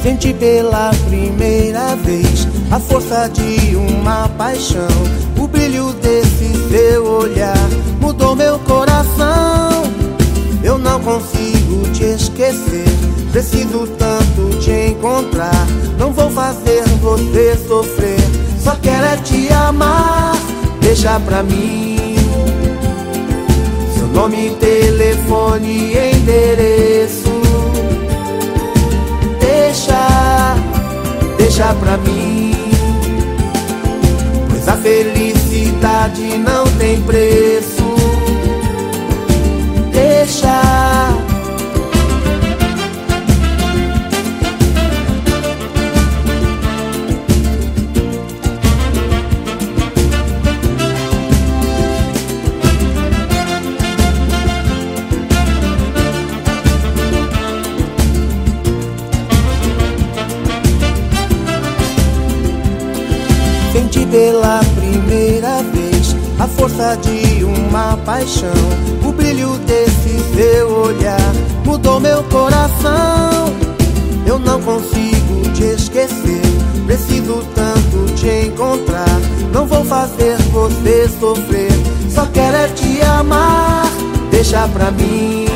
Senti pela primeira vez a força de uma paixão. O brilho desse seu olhar mudou meu coração. Eu não consigo te esquecer, preciso tanto te encontrar. Não vou fazer você sofrer, só quero é te amar. Deixa pra mim seu nome, telefone e endereço. Deixa pra mim, pois a felicidade não tem preço. Deixa. Senti pela primeira vez a força de uma paixão. O brilho desse seu olhar mudou meu coração. Eu não consigo te esquecer, preciso tanto te encontrar. Não vou fazer você sofrer, só quero é te amar. Deixa pra mim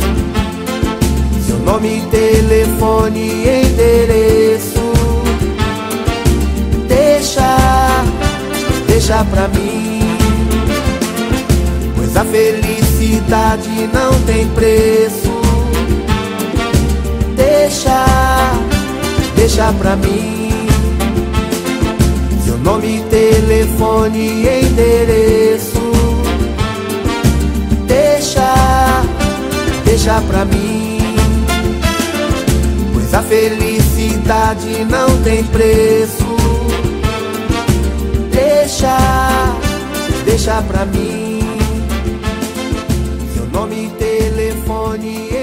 seu nome, telefone e endereço. Deixa pra mim, pois a felicidade não tem preço. Deixa pra mim seu nome, telefone e endereço. Deixa pra mim, pois a felicidade não tem preço. Deixa pra mim seu nome, telefone